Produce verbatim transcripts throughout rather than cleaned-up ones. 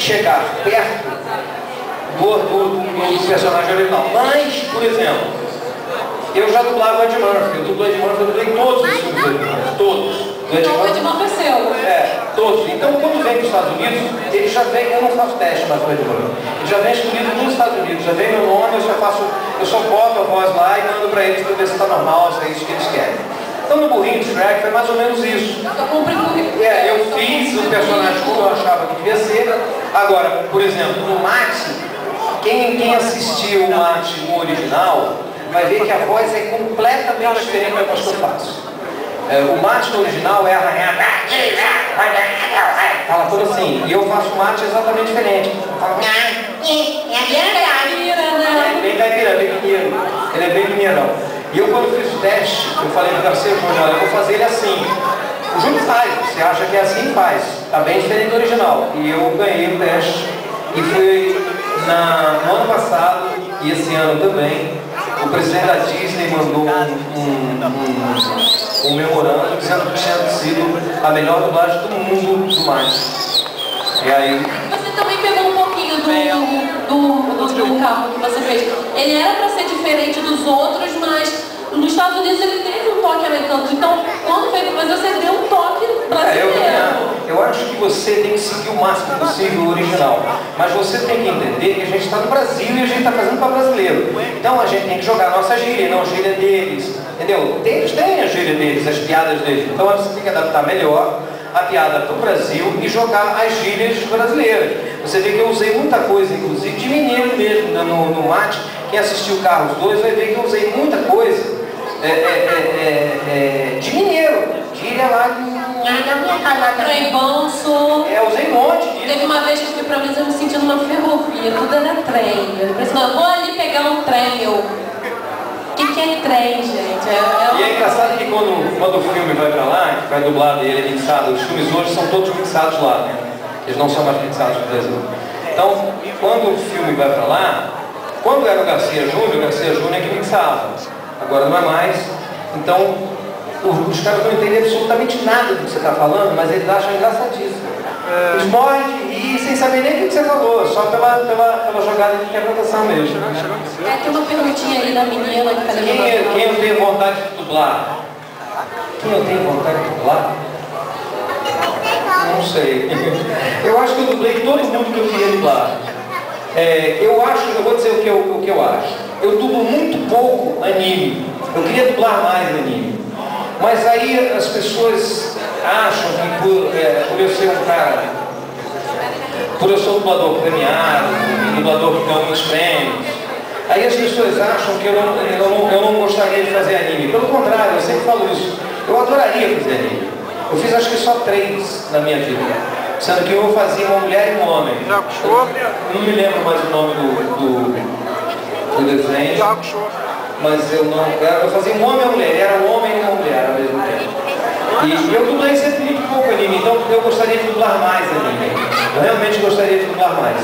chegar perto do, do, do personagem original. Mas, por exemplo, eu já dublava Ed Murphy, eu dublei Ed Murphy, eu dublei todos os filmes do Ed Murphy, todos. Do Ed Então o Ed Murphy é seu? É, todos. Então quando vem para os Estados Unidos, ele já vem, eu não faço teste mais para o Ed Murphy, ele já vem escolhido nos Estados Unidos, já vem meu nome, eu só faço, eu só boto a voz lá e mando para eles para ver se está normal, se é isso que eles querem. Então no Burrinho de Shrek foi mais ou menos isso. Eu comprei um... É, eu fiz o personagem como eu achava que devia ser. Agora, por exemplo, no Max, quem, quem assistiu o Max no original, vai ver que a voz é completamente diferente da voz que eu faço. É, o Max no original é arranhado, fala tudo assim, e eu faço o Max exatamente diferente. Fala, bem caipira, bem mineiro, ele é bem mineirão. E eu quando fiz o teste, eu falei para o Garcia Júnior, eu vou fazer ele assim. O Júnior faz, você acha que é assim, faz. Está bem diferente do original. E eu ganhei o teste e foi na, no ano passado, e esse ano também, o presidente da Disney mandou um, um, um, um memorando dizendo que tinha sido a melhor dublagem do mundo do Max. E aí... Você também pegou um pouquinho do, do, do, do carro que você fez. Ele era para ser diferente dos outros, mas nos Estados Unidos ele teve um toque americano. Então, quando veio para o Brasil, você deu um toque brasileiro. É, eu, eu acho que você tem que seguir o máximo possível o original. Mas você tem que entender que a gente está no Brasil e a gente está fazendo para brasileiro. Então a gente tem que jogar a nossa gíria, não a gíria deles. Entendeu? Eles têm a gíria deles, as piadas deles. Então você tem que adaptar melhor a piada para o Brasil e jogar as gírias brasileiras. Você vê que eu usei muita coisa, inclusive de mineiro mesmo, né, no, no mate. Quem assistiu Carros dois vai ver que eu usei muita coisa é, é, é, é, de mineiro. Gíria lá de... Trem Banso. É, eu usei um monte disso. Teve uma vez que eu fui pra mim, eu me senti numa ferrovia, tudo era trem. Eu pensei, não, vou ali pegar um trem, eu... O que, que é trem, gente? É, é... E é engraçado que quando, quando o filme vai pra lá, que vai dublado e ele é mixado, os filmes hoje são todos mixados lá, né? Eles não são mais mixados no Brasil. Então, quando o filme vai pra lá, quando era o Garcia Júnior, o Garcia Júnior é que mixava. Agora não é mais. Então, os caras não entendem absolutamente nada do que você está falando, mas eles acham engraçadíssimo. Eles morrem de rir sem saber nem o que você falou, só pela, pela, pela jogada de interpretação mesmo. É, tem uma perguntinha aí da menina que está levando. Quem, quem eu tenho vontade de dublar? Quem eu tenho vontade de dublar? Não sei. Eu acho que eu dublei todo mundo que eu queria dublar. É, eu acho, eu vou dizer o que eu, o que eu acho. Eu dublo muito pouco anime. Eu queria dublar mais anime. Mas aí as pessoas acham que por, é, por eu ser um cara, por eu ser um dublador premiado, um dublador que ganha muitos prêmios, aí as pessoas acham que eu não, eu, não, eu não gostaria de fazer anime. Pelo contrário, eu sempre falo isso. Eu adoraria fazer anime. Eu fiz acho que só três na minha vida. Sendo que eu fazia uma mulher e um homem. Eu não me lembro mais o nome do, do, do desenho. Mas eu não. Eu fazia um homem e uma mulher, era um homem e uma mulher ao mesmo tempo. E eu dublei sempre muito pouco anime, então eu gostaria de dublar mais anime. Eu realmente gostaria de dublar mais.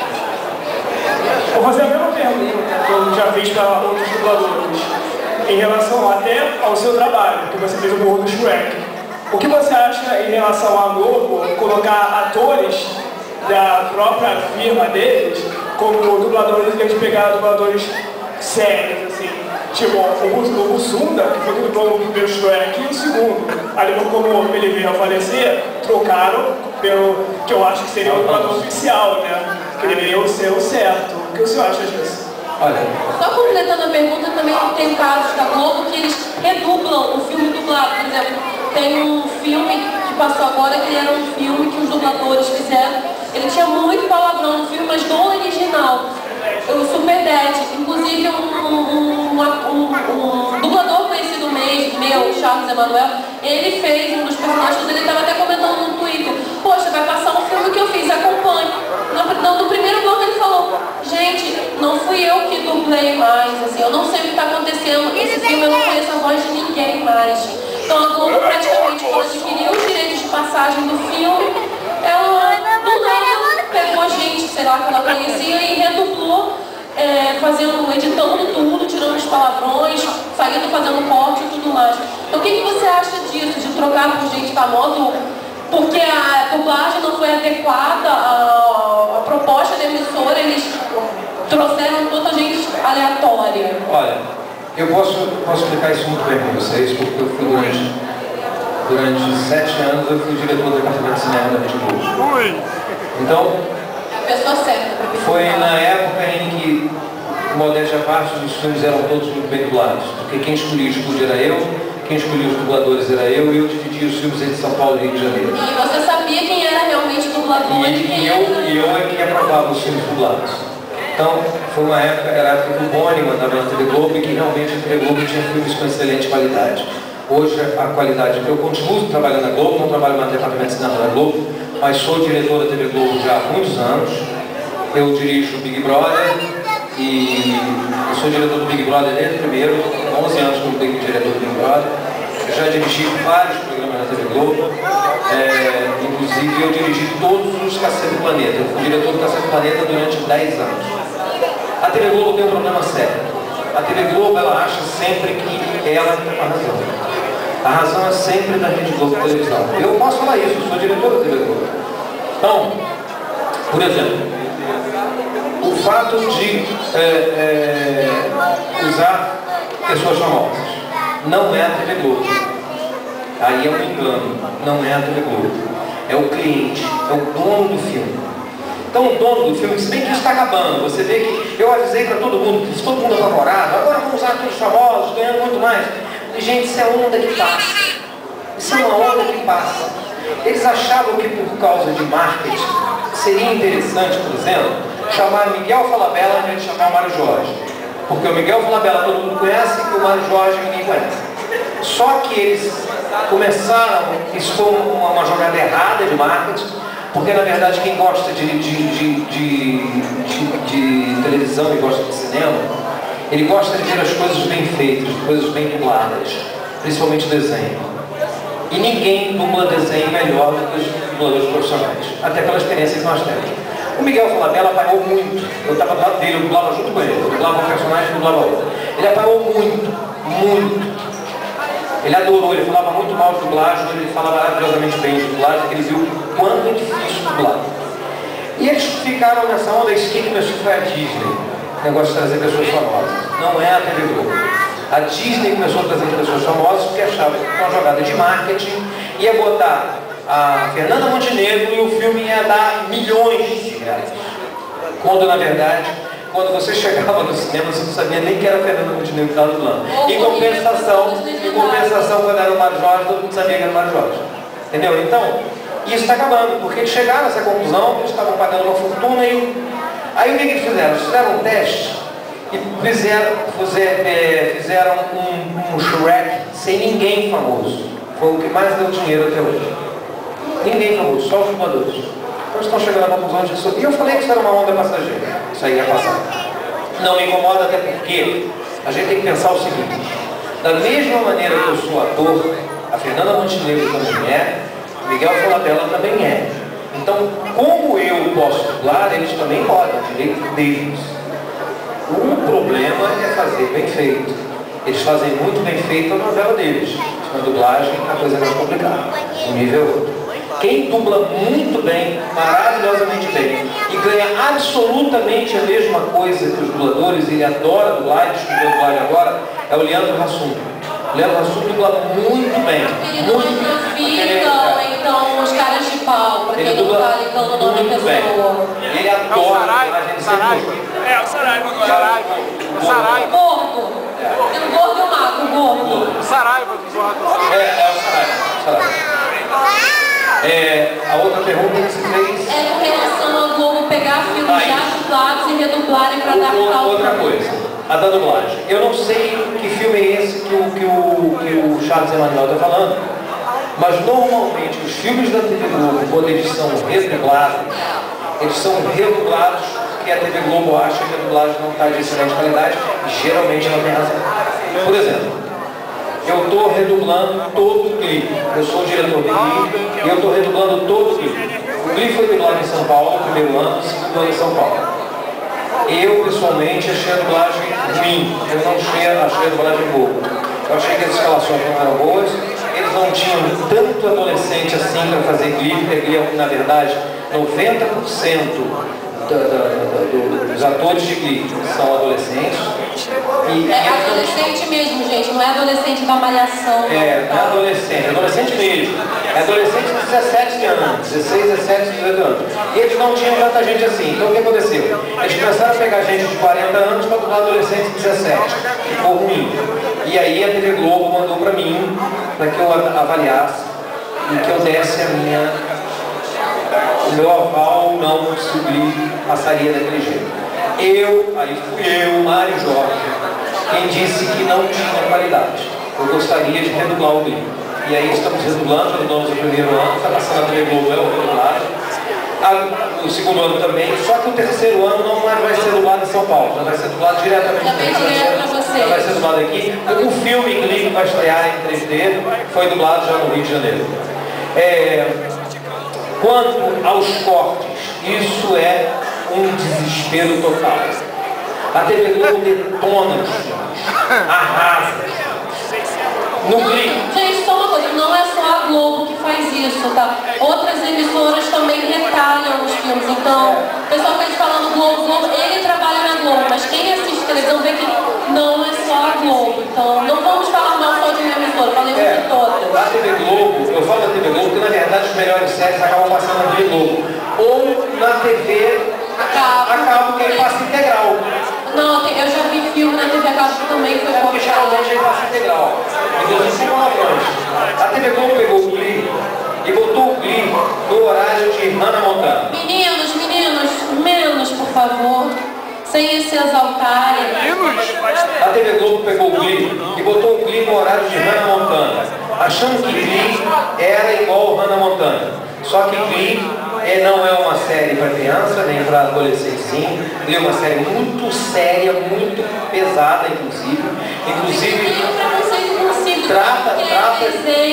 Vou fazer a mesma pergunta que eu já fiz para outros dubladores, em relação até ao seu trabalho, que você fez o Burro do Shrek. O que você acha em relação à Globo colocar atores da própria firma deles como dubladores, e eles pegaram dubladores sérios, assim? Tipo, o Bussunda, que foi que dublou o primeiro Shrek, e o segundo. Aí, como ele veio a falecer, trocaram pelo que eu acho que seria o dublador oficial, né? Que deveria ser o certo. O que o senhor acha disso? Olha. Só completando a pergunta, também tem casos da Globo que eles redublam o filme dublado. Por exemplo, tem um filme que passou agora, que era um filme que os dubladores fizeram. Ele tinha muito palavrão no filme, mas do original. O Super Dad, inclusive um, um, um, um, um dublador conhecido mesmo, meu, Charles Emanuel, ele fez um dos personagens, ele estava até comentando no Twitter, poxa, vai passar um filme que eu fiz, acompanhe. No, no primeiro bloco ele falou, gente, não fui eu que dublei mais, assim, eu não sei o que está acontecendo, esse filme eu não conheço a voz de ninguém mais. Então a Globo praticamente, quando adquiriu os direitos de passagem do filme, ela do nada pegou gente, sei lá, que ela conhecia e redublou, é, fazendo, editando tudo, tirando os palavrões, saindo, fazendo corte e tudo mais. Então o que, que você acha disso, de trocar por gente famosa, porque a dublagem não foi adequada ao, proposta da emissora, eles trouxeram tanta gente aleatória. Olha, eu posso, posso explicar isso muito bem para vocês, porque eu fui durante, durante sete anos, eu fui diretor do departamento de cinema da Rede Globo. Então, a pessoa certa para foi na época em que, modéstia à parte, os filmes eram todos muito bem dublados, porque quem escolhia o estúdio era eu, quem escolhia os dubladores era eu, e eu dividia os filmes entre São Paulo e Rio de Janeiro. E você sabia quem era realmente dublador E, e quem e, era... eu, e eu é que aprovava os filmes dublados. Então, foi uma época, era a época que o Boni mandava na T V Globo e que realmente a T V Globo tinha filmes com excelente qualidade. Hoje, a qualidade... Eu continuo trabalhando na Globo, não trabalho mais no departamento de cinema da Globo, mas sou diretor da T V Globo já há muitos anos. Eu dirijo o Big Brother e eu sou diretor do Big Brother desde o primeiro, onze anos como diretor do Big Brother. Já dirigi vários programas na T V Globo, é, inclusive eu dirigi todos os Cacete do Planeta. Eu fui diretor do Cacete do Planeta durante dez anos. A T V Globo tem um problema sério. A T V Globo, ela acha sempre que ela tem a razão. A razão é sempre da Rede Globo Televisão. Eu posso falar isso, eu sou diretor da T V Globo. Então, por exemplo, o fato de é, é, usar pessoas famosas não é a T V Globo. Aí é um engano, não é a T V Globo. É o cliente, é o dono do filme. Então o dono do filme, se bem que isso está acabando, você vê que eu avisei para todo mundo, que todo mundo é favorável, agora vamos usar aqueles famosos, ganhando muito mais. E, gente, isso é onda que passa. Isso é uma onda que passa. Eles achavam que por causa de marketing seria interessante, por exemplo, chamar Miguel Falabella ao invés de chamar o Mário Jorge. Porque o Miguel Falabella todo mundo conhece e o Mário Jorge ninguém conhece. Só que eles começaram, isso foi uma, uma jogada errada de marketing, porque na verdade quem gosta de, de, de, de, de, de televisão e gosta de cinema, ele gosta de ver as coisas bem feitas, coisas bem dubladas, principalmente desenho. E ninguém dubla desenho melhor do que os dubladores profissionais, até pela experiência que nós temos. O Miguel Falabella apanhou muito, eu estava do lado dele, eu dublava junto com ele, eu dublava um personagem e dublava outro. Ele apanhou muito, muito. Ele adorou, ele falava muito mal de dublagem, ele falava maravilhosamente bem de dublagem, porque ele viu o quanto é difícil dublar. E eles ficaram nessa onda, isso que começou foi a Disney, o negócio de trazer pessoas famosas. Não é a T V Globo. A Disney começou a trazer pessoas famosas porque achava que uma jogada de marketing ia botar a Fernanda Montenegro e o filme ia dar milhões de reais. Quando, na verdade, quando você chegava no cinema, você não sabia nem que era a Fernanda Montenegro que estava dublando. Em compensação, em compensação, quando era o Mário Jorge, todo mundo sabia que era o Mário Jorge. Entendeu? Então, isso está acabando, porque eles chegaram a essa conclusão, eles estavam pagando uma fortuna e... Aí o que eles fizeram? Eles fizeram um teste e fizeram, fizeram, fizeram um, um Shrek sem ninguém famoso. Foi o que mais deu dinheiro até hoje. Ninguém famoso, só os dubladores. Então estão chegando à conclusão disso. E eu falei que isso era uma onda passageira. Isso aí ia passar. Não me incomoda, até porque a gente tem que pensar o seguinte. Da mesma maneira que eu sou ator, a Fernanda Montenegro também é, Miguel Falabella também é. Então, como eu posso dublar, eles também podem, direito deles. O problema é fazer bem feito. Eles fazem muito bem feito a novela deles. Na dublagem, a coisa é mais complicada. O nível é outro. Quem dubla muito bem, maravilhosamente bem, e ganha absolutamente a mesma coisa que os dubladores, ele adora dublar, ele estudou dublagem agora, é o Leandro Hassum. O Leandro Hassum dubla muito bem. Muito bem. Então, os caras de pau, para quem não está ligando o nome da pessoa. Ele adora a Saraiva. É, o Saraiva agora. Saraiva. Saraiva. Gordo. Tem um gordo e um magro, gordo. Saraiva do gordo. É, é o Saraiva. Saraiva. É, a outra pergunta que você fez... É com relação ao Globo pegar filmes ah, já dublados e redublarem para adaptar o... Outra coisa, a da dublagem. Eu não sei que filme é esse que o, que o, que o Charles Emanuel está falando, mas normalmente os filmes da T V Globo, quando eles são redublados, eles são redublados porque a T V Globo acha que a dublagem não está de excelente qualidade e geralmente ela tem razão. Por exemplo, eu estou redublando todo o Glee. Eu sou o diretor do Glee e eu estou redublando todo o Glee. O Glee foi dublado em São Paulo, no primeiro ano, segundo ano em São Paulo. Eu, pessoalmente, achei a dublagem ruim. Eu não achei, achei a dublagem boa. Eu achei que as escalações não eram boas. Eles não tinham tanto adolescente assim para fazer Glee, porque Glee, na verdade, noventa por cento da, da, da, dos atores de Glee são adolescentes. E é adolescente mesmo, gente, não é adolescente da malhação. É, não é adolescente, é adolescente mesmo. É adolescente de dezessete anos, dezesseis, dezessete, dezoito anos. E eles não tinham tanta gente assim. Então o que aconteceu? Eles começaram a pegar gente de quarenta anos para dublar adolescente de dezessete. Ficou ruim. E aí a T V Globo mandou para mim, para que eu avaliasse e que eu desse a minha, o meu aval não subir, passaria daquele jeito. Eu, aí fui eu, Mário Jorge, quem disse que não tinha qualidade. Eu gostaria de redublar o Glee. E aí estamos redublando, redublamos o primeiro ano, está passando a T V Globo, é o redublado. O segundo ano também, só que o terceiro ano não vai ser dublado em São Paulo, já vai ser dublado diretamente também direto para vocês. Já vai ser dublado aqui. O filme Glee que vai estrear em três D foi dublado já no Rio de Janeiro. É, quanto aos cortes, isso é um desespero total. A T V Globo detona os filmes, arrasa. No Glee. Gente, só uma coisa, não é só a Globo que faz isso, tá? Outras emissoras também retalham os filmes. Então, o pessoal que a gente falando Globo, Globo, ele trabalha na Globo, mas quem assiste televisão vê que não é só a Globo. Então, não vamos falar mal só de uma emissora, falemos é, de todas. A T V Globo, eu falo da T V Globo porque na verdade as melhores séries acabam passando na T V Globo. Ou na T V a cabo, que ele passa integral. Não, eu já vi filme na T V a cabo que também foi porque geralmente ele passa integral. Inclusive uma franja. A T V Globo pegou o Glee e botou o Glee no horário de Hannah Montana. Meninos, meninos, menos, por favor. Sem se exaltarem. A T V Globo pegou o Glee e botou o Glee no horário de Hannah Montana, achando que Glee era igual Hannah Montana. Só que Glee é, não é uma série para criança, nem para adolescente, sim. Glee é uma série muito séria, muito pesada, inclusive. Inclusive, trata, trata,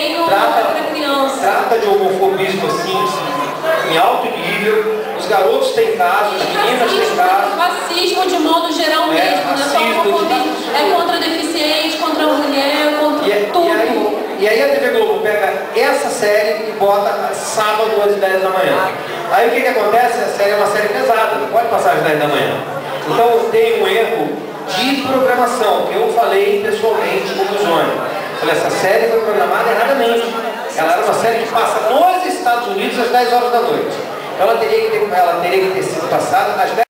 trata, trata de homofobismo assim, em alto nível. Os garotos têm casos, as meninas têm casos. Racismo de modo geral mesmo, é, né? Só homofobismo. É contra deficiente, contra a mulher, contra e, tudo. E aí, e aí a T V Globo pega essa série e bota sábado às dez da manhã. Aí o que, que acontece? A série é uma série pesada, não pode passar às dez da manhã. Então tem um erro de programação, que eu falei pessoalmente com o Zônio. Falei, essa série foi programada erradamente. Ela era uma série que passa nos Estados Unidos às dez horas da noite. Então ela teria que ter, ela teria que ter sido passada às dez